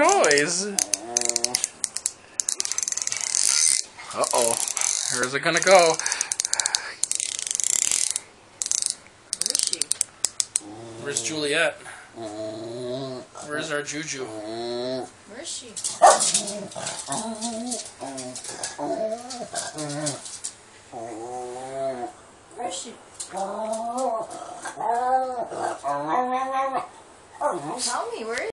noise? Uh-oh. Where's it gonna go? Where is she? Where's Juliet? Where's our Juju? Where is she? Where is she? Tell me, where is she?